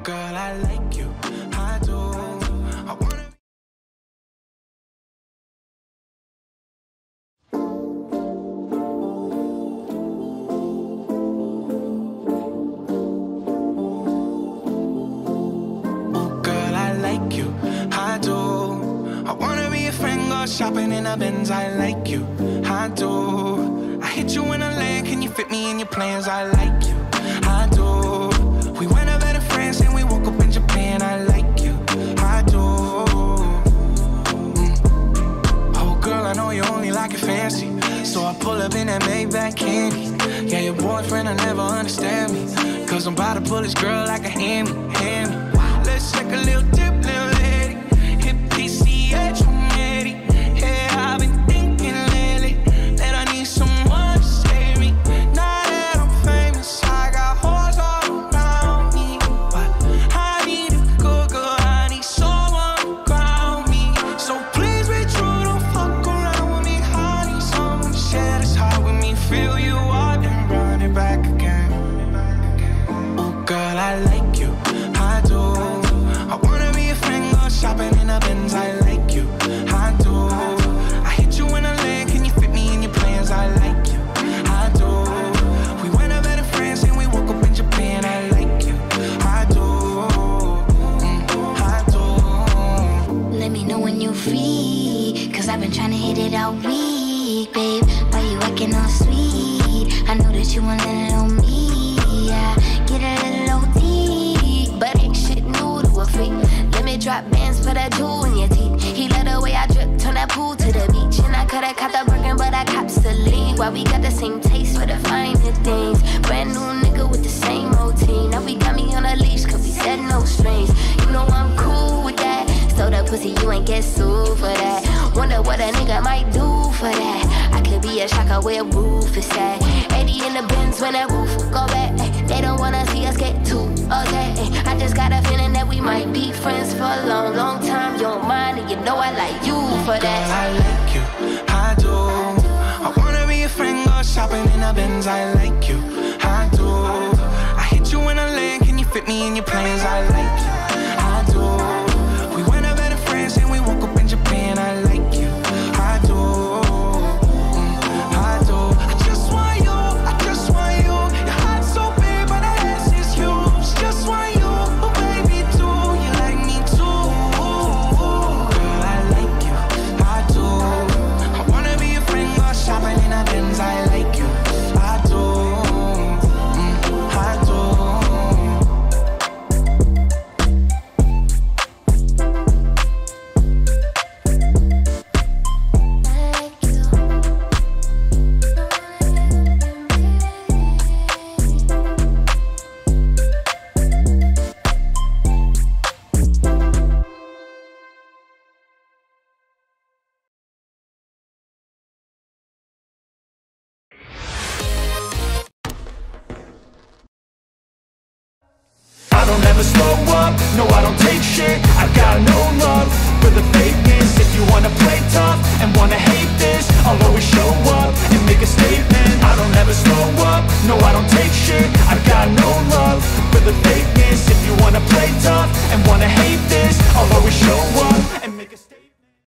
girl, I like you, I do. I wanna. I do. I wanna be a friend, go shopping in a Benz. I like you, I do. I hit you in a land, can you fit me in your plans? I like you, I do. We went over to France and we woke up in Japan. I like you, I do. Oh girl, I know you only like it fancy, so I pull up in that Maybach candy. Yeah, your boyfriend will never understand me, cause I'm about to pull this girl like a hammy. Let's take a little dip, little lady. Hit PCH from Eddie. Yeah, I've been thinking lately that I need someone to save me. Now that I'm famous, I got hoes all around me, but I need a good girl, I need someone to ground me. So please be true, don't fuck around with me. I need someone to share this heart with me. Feel you up and run it back again. Oh girl, I like you, I do. I wanna be a friend, go shopping in a Benz. I like you, I do. I hit you in a land, can you fit me in your plans? I like you, I do. We went over to France and we woke up in Japan. I like you, I do, I do. Let me know when you're free, cause I've been trying to hit it all week, babe. Why you acting all sweet? I know that you want it on me, yeah. Get a little OD, but ain't shit new to a freak. Let me drop bands for that jewel in your teeth. He let the way I drip, turn that pool to the beach. And I coulda caught the Birkin, but I cops the lead. Why we got the same taste for the finer things. Brand new nigga with the same routine. Now we got me on a leash, cause we said no strings. You know I'm cool with that. So the pussy, you ain't get sued for that. Wonder what a nigga might do for that. I could be a shocker where roof is at. 80 in the Benz when that roof go back. They don't wanna see us get too upset. I just got a feeling that we might be friends for a long, long time. You don't mind, and you know I like you for that. Girl, I like you, I do. I wanna be a friend, go shopping in a Benz. I like you, I do. I hit you in a land, can you fit me in your plans? I like you, I do. We went over to France and we woke up in Japan. I like you, I do, I do. I just want you, I just want you. Your heart's so big, but the ass is huge. Just want you, oh baby, do you like me too? Girl, I like you, I do. I wanna be a friend, go shopping in a Benz. I like you, I do, I do. I don't ever slow up, no I don't take shit. I got no love for the fakeness. If you wanna play tough and wanna